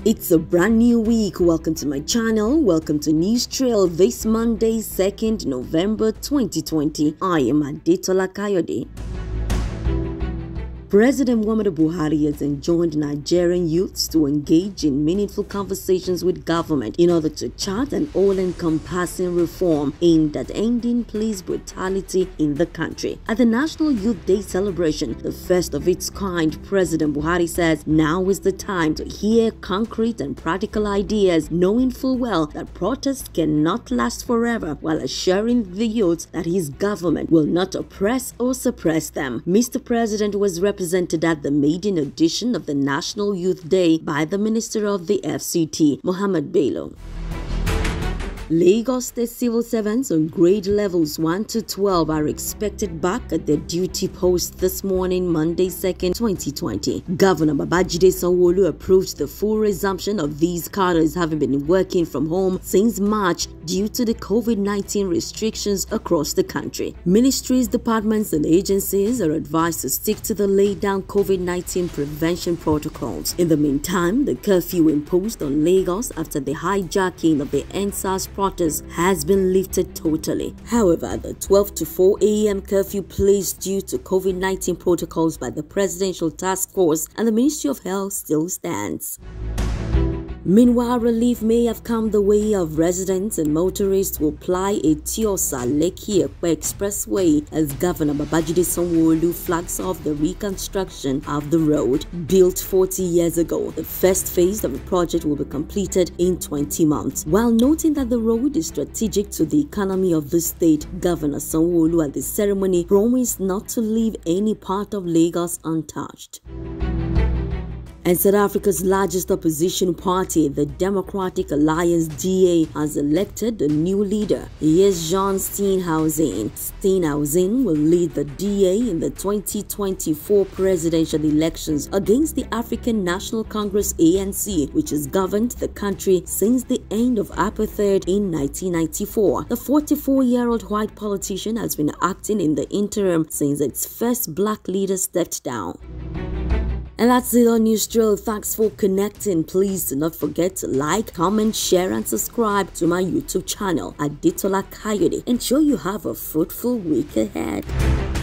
It's a brand new week. Welcome to my channel. Welcome to News Trail this Monday, 2nd November 2020. I am Adetola Kayode. President Muhammadu Buhari has enjoined Nigerian youths to engage in meaningful conversations with government in order to chart an all-encompassing reform aimed at ending police brutality in the country. At the National Youth Day celebration, the first of its kind, President Buhari says now is the time to hear concrete and practical ideas, knowing full well that protests cannot last forever, while assuring the youth that his government will not oppress or suppress them. Mr. President was represented at the maiden edition of the National Youth Day by the Minister of the FCT, Mohammed Bello. Lagos State civil servants on grade levels 1 to 12 are expected back at their duty post this morning, Monday, 2nd, 2020. Governor Babajide Sanwo-Olu approved the full resumption of these cadres, having been working from home since March due to the COVID-19 restrictions across the country. Ministries, departments, and agencies are advised to stick to the laid-down COVID-19 prevention protocols. In the meantime, the curfew imposed on Lagos after the hijacking of the EndSARS protest has been lifted totally. However, the 12 to 4 a.m. curfew placed due to COVID-19 protocols by the Presidential Task Force and the Ministry of Health still stands. Meanwhile, relief may have come the way of residents and motorists who apply a Tiosa-Lekki Expressway as Governor Babajide Sanwo-Olu flags off the reconstruction of the road. Built 40 years ago, the first phase of the project will be completed in 20 months. While noting that the road is strategic to the economy of the state, Governor Sanwo-Olu at the ceremony promised not to leave any part of Lagos untouched. And South Africa's largest opposition party, the Democratic Alliance DA, has elected a new leader. He is John Steenhuisen. Steenhuisen will lead the DA in the 2024 presidential elections against the African National Congress ANC, which has governed the country since the end of apartheid in 1994. The 44-year-old white politician has been acting in the interim since its first black leader stepped down. And that's it on News Trail. Thanks for connecting. Please do not forget to like, comment, share, and subscribe to my YouTube channel, Adetola Kayode. Ensure you have a fruitful week ahead.